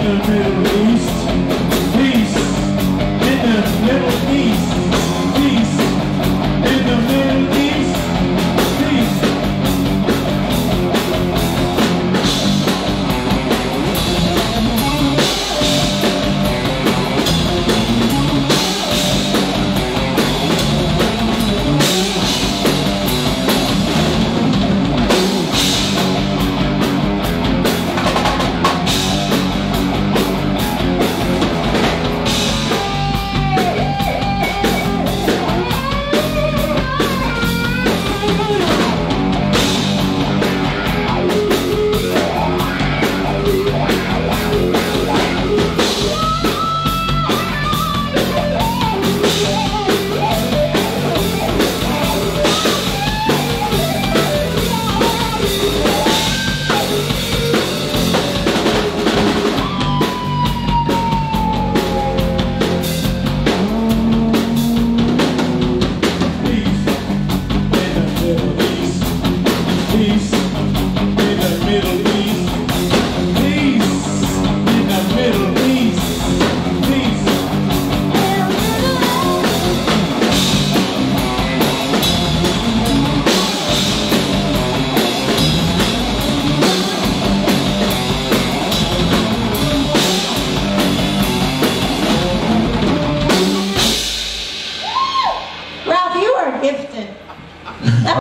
the Middle East. Peace in the Middle East. Peace in the Middle East. Peace. Peace in the Middle East. Peace in the Middle East. Peace. Ralph, you are gifted.